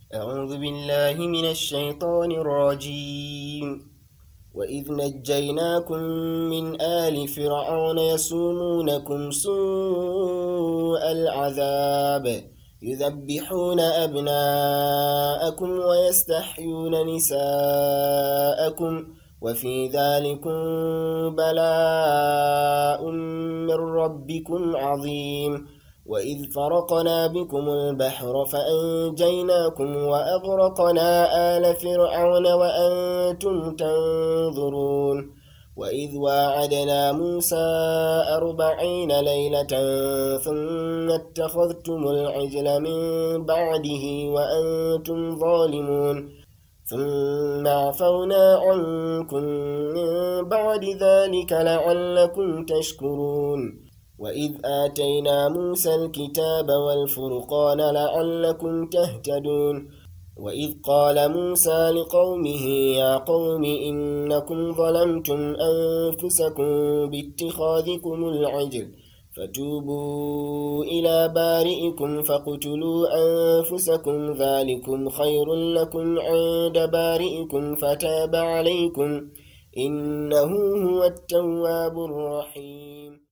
أعوذ بالله من الشيطان الرجيم. وإذ نجيناكم من آل فرعون يسومونكم سوء العذاب يذبحون أبناءكم ويستحيون نساءكم وفي ذلكم بلاء من ربكم عظيم. وإذ فرقنا بكم البحر فأنجيناكم وأغرقنا آل فرعون وأنتم تنظرون. وإذ واعدنا موسى 40 ليلة ثم اتخذتم العجل من بعده وأنتم ظالمون ثم عفونا عنكم من بعد ذلك لعلكم تشكرون. وإذ آتينا موسى الكتاب والفرقان لعلكم تهتدون. وإذ قال موسى لقومه يا قوم إنكم ظلمتم أنفسكم باتخاذكم العجل فتوبوا إلى بارئكم فاقتلوا أنفسكم ذلكم خير لكم عند بارئكم فتاب عليكم إنه هو التواب الرحيم.